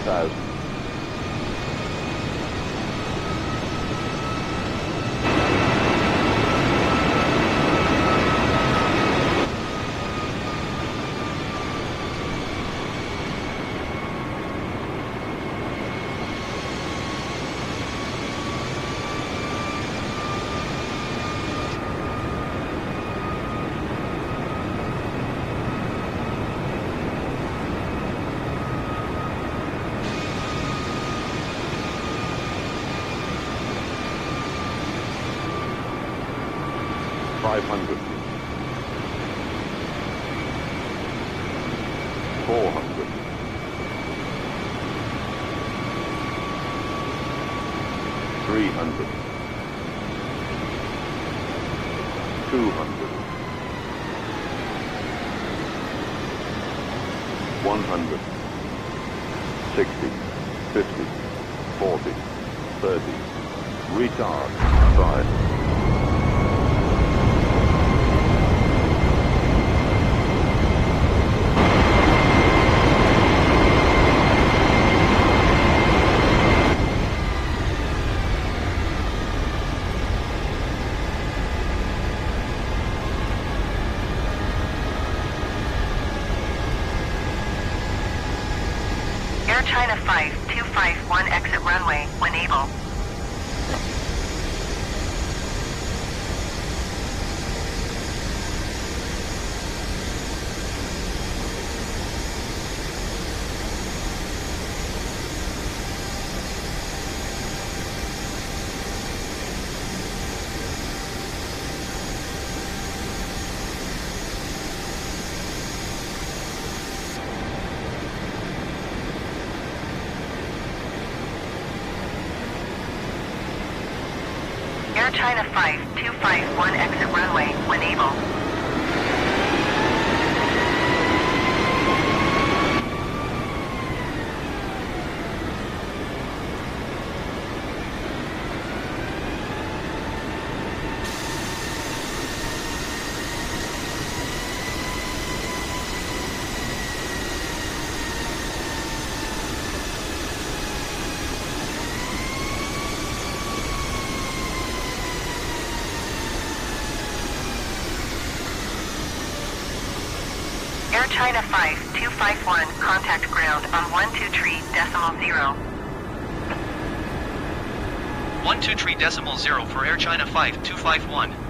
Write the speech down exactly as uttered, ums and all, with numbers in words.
thousand. Five hundred. Four hundred. Three hundred. Two hundred. One hundred. Sixty. Fifty. Forty. Thirty. Retard. Five. Air China five two five one, exit runway when able. Air China five two five one, exit runway when able. Air China five two five one, contact ground on one two three decimal zero. one two three decimal zero for Air China five two five one.